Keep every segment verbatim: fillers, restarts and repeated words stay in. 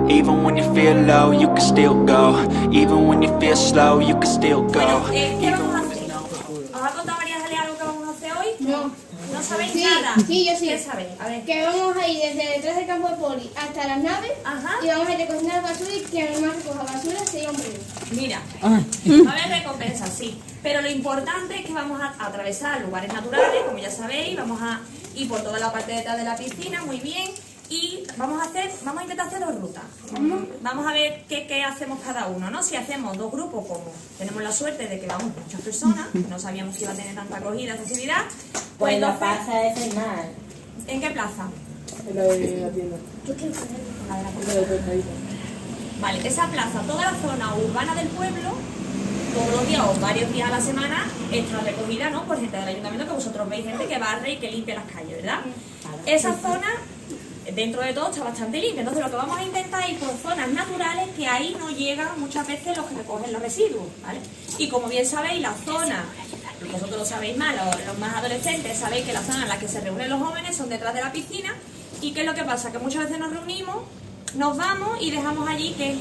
Even when you feel low, you can still go. Even when you feel slow, you can still go. Bueno, eh, ¿qué vamos a hacer? ¿Os ha contado María Ángeles algo que vamos a hacer hoy? No. ¿No sabéis Sí, nada? sí, yo sí. ¿Qué sabéis? A ver. Que vamos a ir desde detrás del campo de poli hasta las naves. Ajá. Y vamos a recoger la basura y que no más recoja basura sería un premio. Mira, va a haber recompensas, sí. Pero lo importante es que vamos a atravesar lugares naturales, como ya sabéis, vamos a ir por toda la parte de detrás de la piscina, muy bien. Y vamos a hacer, vamos a intentar hacer dos rutas. Vamos a ver qué, qué hacemos cada uno, ¿no? Si hacemos dos grupos, como tenemos la suerte de que vamos muchas personas, que no sabíamos que iba a tener tanta acogida esta actividad, pues, Pues la entonces, plaza es el mar. ¿en qué plaza? En la de la tienda. La de la En la de pescadito. Vale, esa plaza, toda la zona urbana del pueblo, todos los días o varios días a la semana, está recogida, ¿no? Por gente del ayuntamiento, que vosotros veis gente que barre y que limpia las calles, ¿verdad? Esa zona, dentro de todo, está bastante limpia. Entonces lo que vamos a intentar es ir por zonas naturales que ahí no llegan muchas veces los que recogen los residuos, ¿vale? Y como bien sabéis, la zona, vosotros lo sabéis más, los, los más adolescentes, sabéis que la zona en la que se reúnen los jóvenes son detrás de la piscina. ¿Y qué es lo que pasa? Que muchas veces nos reunimos, nos vamos y dejamos allí que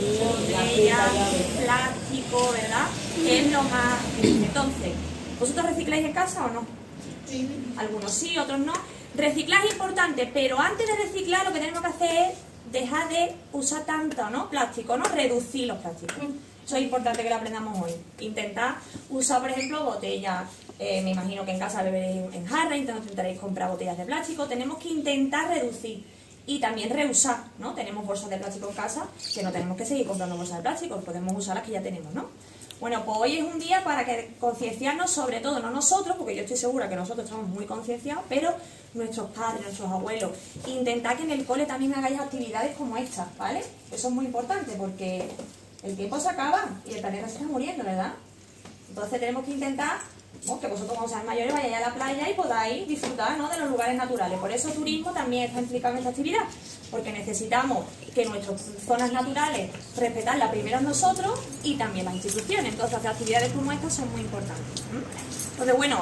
botella, plástico, ¿verdad? Que es lo más difícil. Entonces, ¿vosotros recicláis en casa o no? Sí. Algunos sí, otros no. Reciclar es importante, pero antes de reciclar lo que tenemos que hacer es dejar de usar tanto, ¿no? Plástico, ¿no? Reducir los plásticos. Eso es importante que lo aprendamos hoy. Intentar usar, por ejemplo, botellas. Eh, me imagino que en casa beberéis en jarra, intentaréis comprar botellas de plástico. Tenemos que intentar reducir y también reusar, ¿no? Tenemos bolsas de plástico en casa, que no tenemos que seguir comprando bolsas de plástico, podemos usar las que ya tenemos, ¿no? Bueno, pues hoy es un día para que concienciarnos, sobre todo, no nosotros, porque yo estoy segura que nosotros estamos muy concienciados, pero nuestros padres, nuestros abuelos, intentar que en el cole también hagáis actividades como estas, ¿vale? Eso es muy importante porque el tiempo se acaba y el planeta se está muriendo, ¿verdad? Entonces tenemos que intentar, bueno, que vosotros cuando seáis mayores vayáis a la playa y podáis disfrutar, ¿no?, de los lugares naturales. Por eso turismo también está implicado en esta actividad, porque necesitamos que nuestras zonas naturales respetarlas primero nosotros y también las instituciones. Entonces hacer actividades como estas son muy importantes. ¿Mm? Entonces, bueno,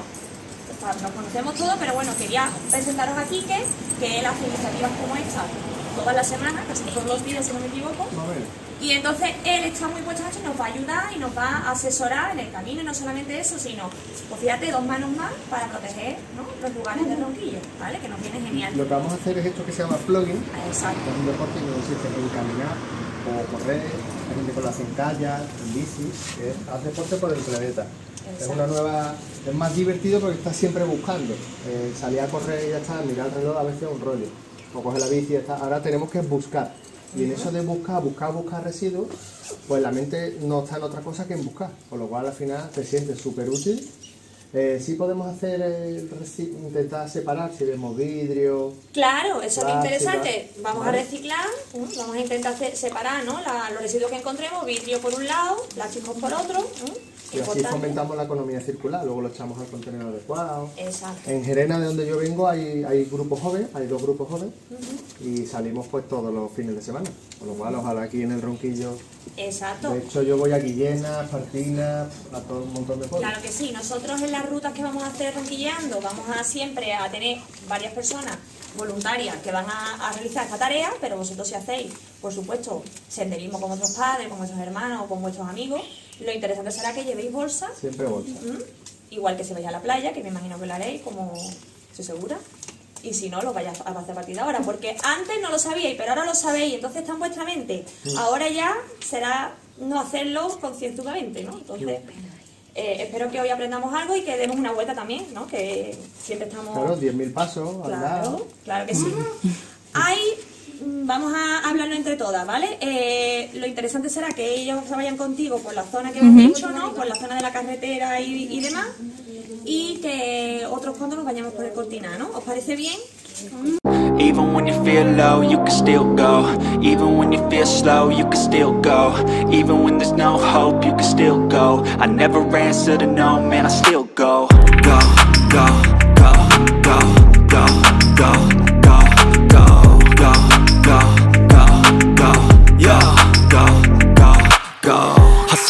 nos conocemos todos, pero bueno, quería presentaros a Quique, que él hace iniciativas como esta todas las semanas, casi todos los días si no me equivoco. Y entonces él está muy puesto a esto y nos va a ayudar y nos va a asesorar en el camino, y no solamente eso, sino, pues fíjate, dos manos más para proteger, ¿no?, los lugares de Ronquillo, ¿vale? Que nos viene genial. Lo que vamos a hacer es esto que se llama plugging, Exacto. que es un deporte que consiste en caminar o correr, hay gente que lo hace en kayak, en bici, que es haz deporte por el planeta. Exacto. Es una nueva, es más divertido porque estás siempre buscando. Eh, salir a correr y ya está, mirar el reloj a veces es un rollo. O coger la bici y ya está. Ahora tenemos que buscar. Y en eso de buscar, buscar, buscar residuos, pues la mente no está en otra cosa que en buscar. Con lo cual al final te sientes súper útil. Eh, sí podemos hacer, eh, intentar separar si vemos vidrio. Claro, eso es Plástico, interesante. Vamos ¿vale? a reciclar, ¿no? Vamos a intentar hacer- separar, ¿no?, la- los residuos que encontremos, vidrio por un lado, plásticos por otro. ¿no? Y así Importante. fomentamos la economía circular, luego lo echamos al contenedor adecuado. Exacto. En Gerena, de donde yo vengo, hay, hay grupos jóvenes, hay dos grupos jóvenes, y salimos pues todos los fines de semana. Con lo cual, ojalá aquí en el Ronquillo. Exacto. De hecho, yo voy a Guillena, Partina, a todo un montón de pueblos. Claro que sí, nosotros en las rutas que vamos a hacer ronquilleando vamos a siempre a tener varias personas voluntarias que van a, a realizar esta tarea, pero vosotros si hacéis, por supuesto, senderismo con vuestros padres, con vuestros hermanos o con vuestros amigos, lo interesante será que llevéis bolsas, Siempre bolsa. ¿m? igual que si vais a la playa, que me imagino que lo haréis, como estoy segura. Y si no, lo vayáis a hacer a partir de ahora, porque antes no lo sabíais, pero ahora lo sabéis, entonces está en vuestra mente. Ahora ya será no hacerlo concienzudamente, ¿no? Entonces, eh, espero que hoy aprendamos algo y que demos una vuelta también, ¿no? Que siempre estamos... Claro, diez mil pasos al Claro, lado. claro que sí. Hay, mm, vamos a hablarlo entre todas, ¿vale? Eh, lo interesante será que ellos se vayan contigo por la zona que hemos dicho, ¿no? Por la zona de la carretera y, y demás. Y que otros cuantos nos vayamos por el Cortina, ¿no? ¿Os parece bien? Even when you feel low, you can still go. Even when you feel slow, you can still go. Even when there's no hope, you can still go. I never answer to no, man, I still go. Go, go, go, go, go, go, go, go, go, go, go, go, yo, go, go, go.